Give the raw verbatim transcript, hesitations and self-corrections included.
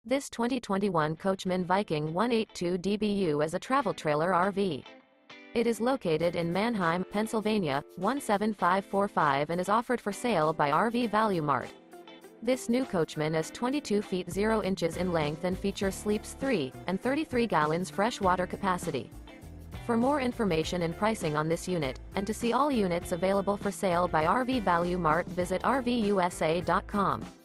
This twenty twenty-one Coachmen Viking one eighty-two D B U is a travel trailer R V. It is located in Manheim, Pennsylvania, one seven five four five and is offered for sale by R V Value Mart. This new Coachmen is twenty-two feet zero inches in length and features sleeps three and thirty-three gallons fresh water capacity. For more information and pricing on this unit, and to see all units available for sale by R V Value Mart, visit R V U S A dot com.